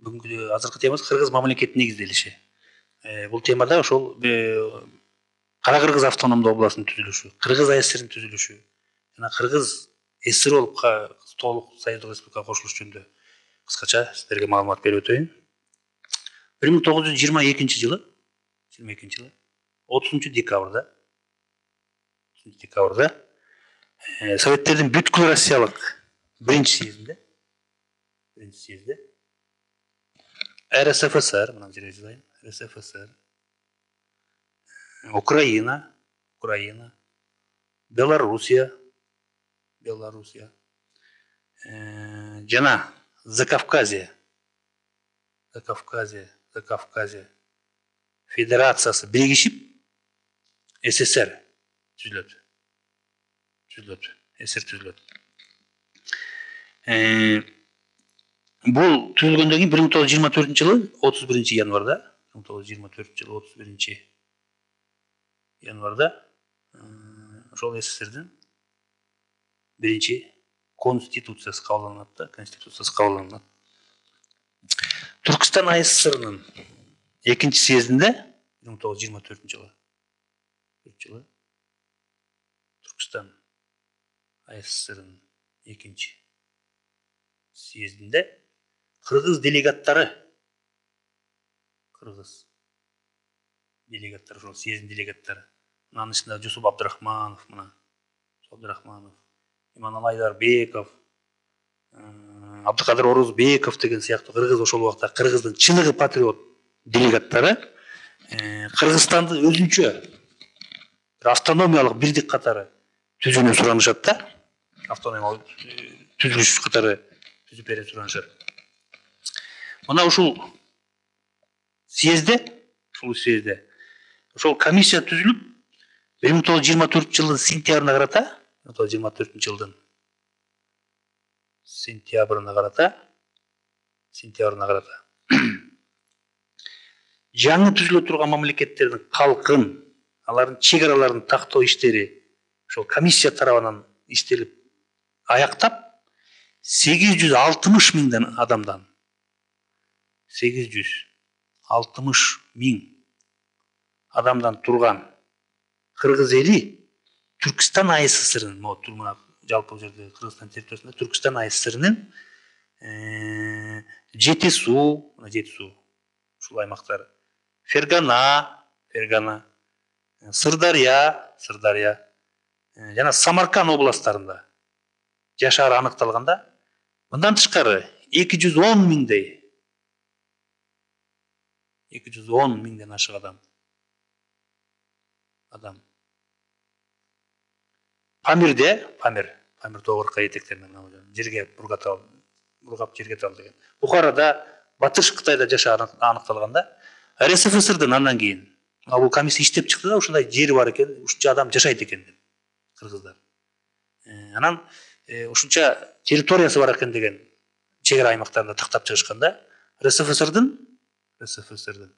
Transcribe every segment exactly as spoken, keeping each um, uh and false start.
бүгүнкү азыркы темабыз кыргыз мамлекетинин негизделиши. Бул темада ошол Кара Кыргыз автономдуу областынын түзүлүшү, Кыргыз АСРнин түзүлүшү жана Кыргыз ССР болуп толук Союздук Республикага кошулуш жөнүндө кыскача сиздерге маалымат берип өтөйүн. бир миң тогуз жүз жыйырма экинчи жылы жыйырма экинчи жылы отузунчу декабрда отузунчу декабрда Советтердин бүткүл Россиялык биринчи съездинде биринчи съезде РСФСР, мына жерге жазайын, РСФСР, Украина, Украина, Белоруссия, Белоруссия, жана Закавказье, Закавказье, Закавказье Федерациясы биригишип СССР түзүлөт. Түзүлөт. СССР түзүлөт. Бул түзүлгөндөн кийин бир миң тогуз жүз жыйырма төртүнчү жылы отуз биринчи январда, бир миң тогуз жүз жыйырма төртүнчү жылы отуз биринчи январда ошол СССРдин биринчи конституциясы кабылданат да, конституциясы кабылданат. Түркістан АССРнын экинчи съездинде бир миң тогуз жүз жыйырма төртүнчү жылы жылы Түркістан АССРнын экинчи съездинде кыргыз делегаттары кыргыз делегаттары ошол съездин делегаттары анын ичинде Жусуп Абдрахманов, мына Абдрахманов, Иманалы Айдарбеков, Абдыкадыр Орозбеков деген сыяктуу кыргыз ошол убакта кыргыздын чыныгы патриот делегаттары Кыргызстанды өзүнчө бир автономиялык бирдик катары түзүүнү суранышат да. Автономиялык түзүлүш катары түзүп берүүнү суранышат. Мына ушул съезде, ушул съезде ошол комиссия түзүлүп бир миң тогуз жүз жыйырма төртүнчү жылдын сентябрына карата, бир миң тогуз жүз жыйырма төртүнчү жылдын сентябрына карата, сентябрына карата жаңы түзүлө турган мамлекеттердин калкын, алардын чек араларын тактоо иштери ошол комиссия тарабынан иштелип аяктап, сегиз жүз алтымыш миңден адамдан сегиз жүз алтымыш миң адамдан турган кыргыз эли Түркістан АССРнын, мына жалпы жерде Кыргызстан территориясында Түркістан АССРнын жети суу, жети суу ушул аймактары, Фергана, Фергана, Сырдарья, Сырдарья жана Самарканд областтарында жашаары аныкталганда, мындан тышкары эки жүз он миңдей эки жүз он миңден ашык адам адам Памирде, Памир, Памир тоогорка этектеринен жерге бургатал, бургап жерге тал деген. Бухарада, Батыш Кытайда жашаары аныкталганда, РСФСРдын андан кийин бул комиссия иштеп чыкты да, ушундай жери бар экен, ушунча адам жашайт экен деп, кыргыздар. Анан ушунча территориясы бар экен деген чек ара аймактарында тактап чыгышканда, РСФСРдын РСФСРдын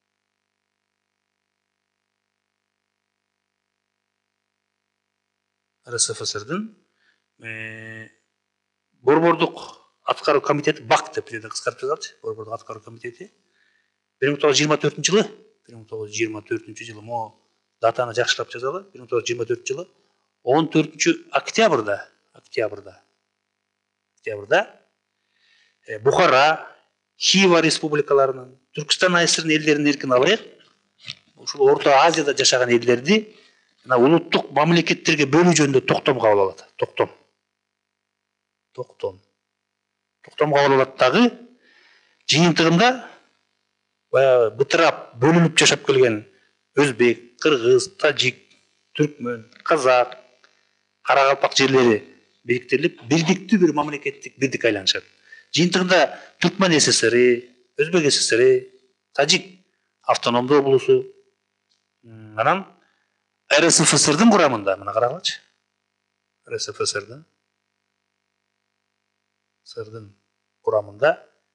РСФСРдын борбордук аткаруу комитети БАК деп жерде кыскартып жазалычы, борбордук аткаруу комитети бир миң тогуз жүз жыйырма төртүнчү жылы, бир миң тогуз жүз жыйырма төртүнчү жылы, мо датаны жакшылап жазалы, бир миң тогуз жүз жыйырма төртүнчү жылы он төртүнчү октябрда, октябрда, октябрда Бухара, Хива республикаларынын, Түркістан АССРнын элдеринин эркин алайык, ушул Орто Азияда жашаган элдерди улуттук мамлекеттерге бөлүү жөнүндө токтом кабыл алат. Токтом. Токтом. Токтом кабыл алат дагы жыйынтыгында баягы бытырап бөлүнүп жашап келген өзбек, кыргыз, тажик, түркмөн, казак, каракалпак жерлери бириктирилип, бирдиктүү бир мамлекеттик бирдик айланышат. Жыйынтыгында Түркмөн ССР, Өзбек ССР, Тажик автономдуу облусу, анан РСФСРдын курамында, мына карагылачы. РСФСРдын ССРдын курамында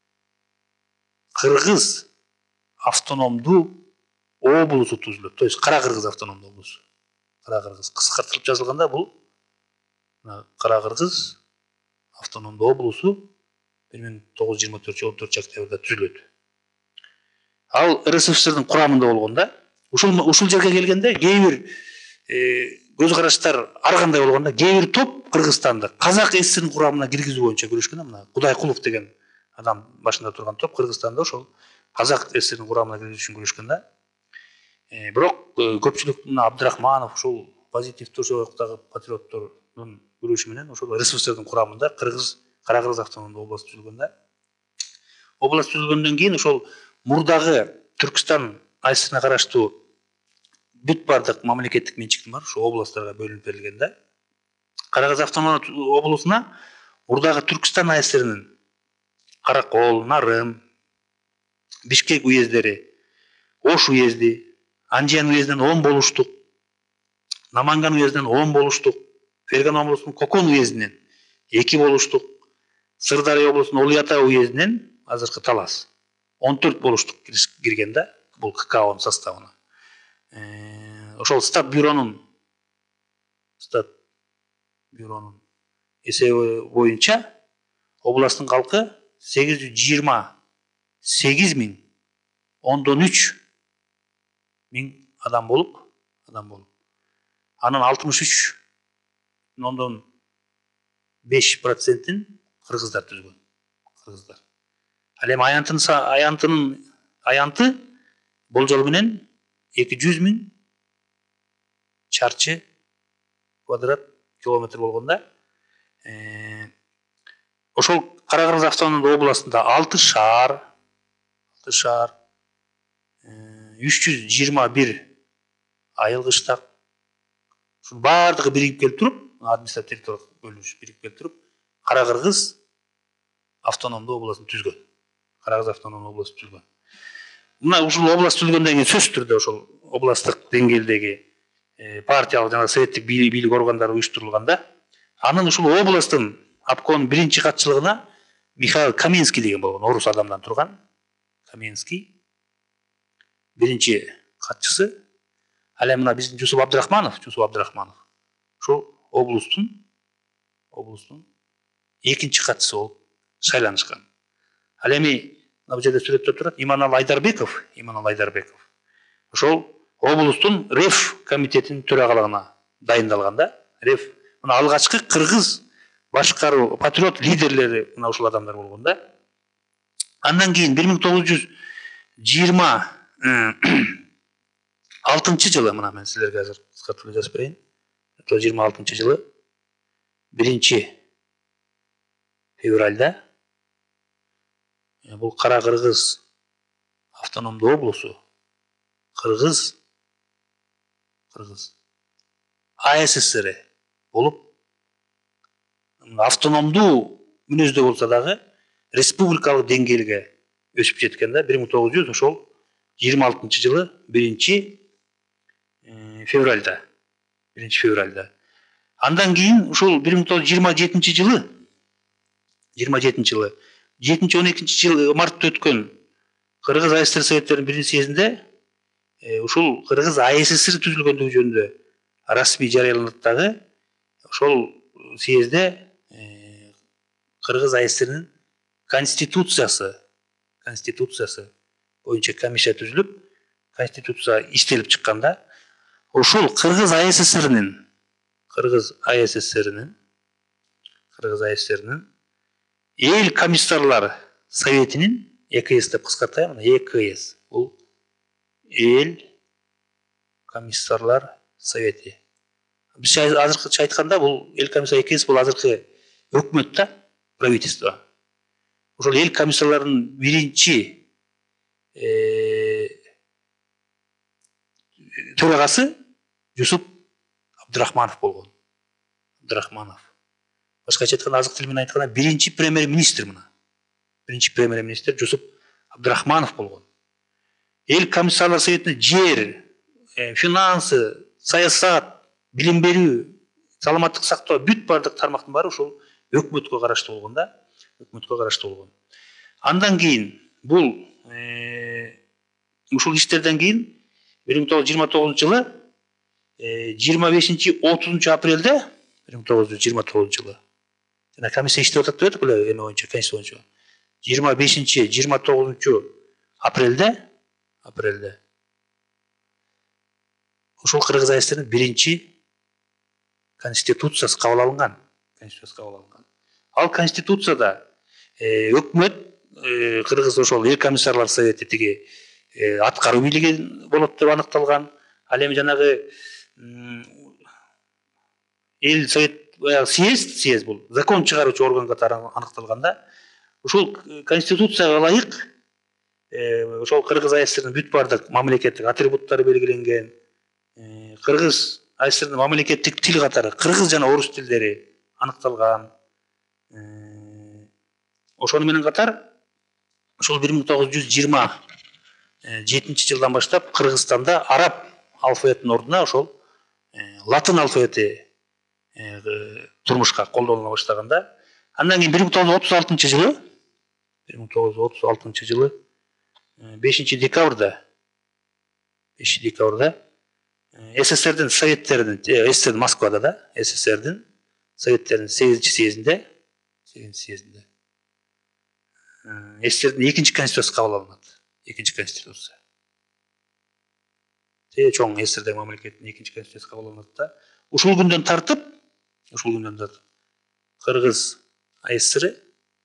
Кыргыз автономдуу облусу түзүлөт. То есть Кара Кыргыз автономдуу облусу. Кара Кыргыз кыскартылып жазылганда бул Кара Кыргыз автономдуу облусу бир миң тогуз жүз жыйырма төртүнчү жылы он төртүнчү октябрда түзүлөт. Ал РСФСРдин курамында болгондо, ушул ушул жерге келгенде кээ бир көз караштар ар кандай болгондо, кээ бир топ Кыргызстанды Казак ССРдин курамына киргизүү боюнча күрөшкөн. Мына Кудайкулов деген адам башында турган топ Кыргызстанды ошол Казак ССРдин курамына киргизүү үчүн күрөшкөн да. Бирок көпчүлүк мына Абдрахманов, ушул позитив Турсуйдагы патриоттордун күрөшү менен ошол РСФСРдин курамында Кыргыз Кара Кыргыз автономдуу област түзүлгөн да. Област түзүлгөндөн кийин ошол мурдагы Түркстан АССРине караштуу бүт бардык мамлекеттик менчиктин бар ошо областтарга бөлүнүп берилген да. Кара Кыргыз автономдуу облусуна мурдагы Түркстан АССРинин Каракол, Нарым, Бишкек уездери, Ош уезди, Анжиян уездинен он болуштук, Наманган уездинен он болуштук, Ферган облусунун Кокон уездинен эки болуштук, Сырдария облусунун Улуу Ата уездинен азыркы Талас он төрт болуштук кирген да, бул ККОнун составына. Ошол стат бюронун стат бюронун эсеби боюнча областтын калкы сегиз жүз жыйырма сегиз миң ондон үч миң адам болуп, адам болуп. Анын алтымыш үч ондон беш процентин кыргыздар түзгөн. Кыргыздар. Ал эми аянтын аянтынын аянты болжол менен эки жүз миң чарчы квадрат километр болгонда, ошол Кара Кыргыз автономдуу областында алты шаар, алты шаар, үч жүз жыйырма бир айыл кыштак, ушул бардыгы биригип келип туруп, административдик бөлүнүш биригип келип туруп, Кара Кыргыз автономдуу областын түзгөн. Кара Кыргыз автономдуу областын түзгөн. Мына ушул област түзүлгөндөн кийин сөзсүз түрдө ошол областтык деңгээлдеги партиялык жана советтик бийлик органдары уюштурулганда, анын ушул областтын обкомдун биринчи катчылыгына Михаил Каменский деген болгон, орус адамдан турган. Каменский биринчи катчысы. Ал эми мына биздин Жусуп Абдрахманов, Жусуп Абдрахманов ошол облустун облустун экинчи катчысы болуп шайланышкан. Ал эми мына бул жерде сүрөттө турат Иманалы Айдарбеков, Иманалы Айдарбеков ошол облустун РЭФ комитетинин төрагалыгына дайындалган да. РЭФ мына алгачкы кыргыз башкаруу патриот лидерлери мына ушул адамдар болгон да. Андан кийин бир миң тогуз жүз жыйырма алтынчы жылы, мына мен силерге азыр кыскартып жазып берейин. бир миң тогуз жүз жыйырма алтынчы жылы биринчи февралда бул Кара Кыргыз автономдуу облусу Кыргыз Кыргыз АССР болуп, автономдуу мүнөздө болсо дагы республикалык деңгээлге өсүп жеткен да. бир миң тогуз жүз ошол жыйырма алтынчы жылы биринчи февралда. биринчи февралда. Андан кийин ушул бир миң тогуз жүз жыйырма жетинчи жылы жыйырма жетинчи жылы жетинчи он экинчи жыл мартта өткөн Кыргыз АССР советтеринин биринчи съездинде ушул Кыргыз АССР түзүлгөндүгү жөнүндө расмий жарыяланат дагы. Ошол съездде Кыргыз АССРинин конституциясы конституциясы боюнча комиссия түзүлүп, конституция иштелип чыкканда, ошол Кыргыз АССРинин Кыргыз АССРинин Кыргыз АССРинин эл комиссарлар советинин Е К С деп кыскартайм, Е К С бул эл комиссарлар совети. Биз азыркыча айтканда бул эл комиссар Е К С бул азыркы өкмөт да, правительство. Ошол эл комиссарларынын биринчи төрагасы Жусуп Абдрахманов болгон. Абдрахманов. Башкача айтканда, азык тил менен айтканда биринчи премьер-министр мына. Биринчи премьер-министр Жусуп Абдрахманов болгон. Эл комиссарлар советине жер, финансы, саясат, билим берүү, саламаттык сактоо, бүт бардык тармактын баары ушул өкмөткө караштуу болгон да. Өкмөткө караштуу болгон. Андан кийин бул ушул иштерден кийин бир миң тогуз жүз жыйырма тогузунчу жылы жыйырма бешинчи отузунчу апрелде бир миң тогуз жүз жыйырма тогузунчу жылы жана комиссия иштеп атат деп атат эле эме боюнча, конституция боюнча. жыйырма бешинчи жыйырма тогузунчу апрелде апрелде ошол кыргыз аэстердин биринчи конституциясы кабыл алынган. Конституциясы кабыл алынган. Ал конституцияда өкмөт кыргыз ошол эл комиссарлар совети тиги аткаруу бийлиги болот деп аныкталган. Ал эми жанагы эл совет съезд съезд бул закон чыгаруучу орган катары аныкталганда ошол конституцияга ылайык ошол кыргыз аэстердин бүт баардык мамлекеттик атрибуттары белгиленген. Кыргыз аэстердин мамлекеттик тил катары кыргыз жана орус тилдери аныкталган. Ошону менен катар ошол бир миң тогуз жүз жыйырма жетинчи жылдан баштап Кыргызстанда араб алфавитинин ордуна ошол латын алфавити турмушка колдонула баштаганда, андан кийин бир миң тогуз жүз отуз алтынчы жылы бир миң тогуз жүз отуз алтынчы жылы бешинчи декабрда бешинчи декабрда СССРдин советтеринин СССР Москвада да СССРдин советтеринин сегизинчи съездинде сегизинчи съездинде СССРдин экинчи конституциясы кабыл алынат. Экинчи конституция. Те чоң СССРдеги мамлекеттин экинчи конституциясы кабыл алынат да. Ушул күндөн тартып, ушул күндөн тартып Кыргыз аэсери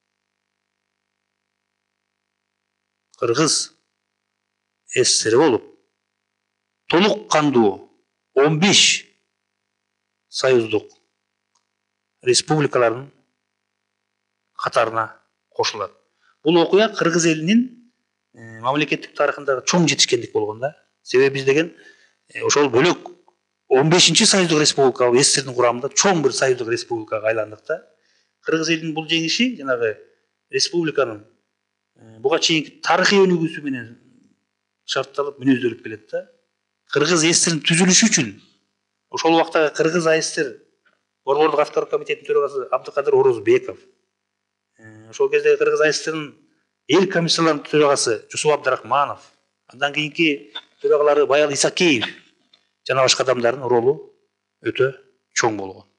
Кыргыз СССР болуп толук кандуу он беш союздук республикалардын катарына кошулат. Бул окуя кыргыз элинин мамлекеттик тарыхындагы чоң жетишкендик болгон да. Себеби биз деген ошол бөлөк он бешинчи союздук республика СССРдин курамында чоң бир союздук республикага айландык да. Кыргыз элинин бул жеңиши жанагы республиканын буга чейинки тарыхый өнүгүүсү менен шартталып мүнөздөлүп келет да. Кыргыз СССРдин түзүлүшү үчүн ошол убактагы Кыргыз аэсер борбордук аткаруу комитетинин төрагасы Абдыкадыр Орозбеков, ошол кездеги Кыргыз аэстердин эл комиссияларынын төрагасы Жусуп Абдрахманов, андан кийинки төрагалары Баял Исакеев жана башка адамдардын ролу өтө чоң болгон.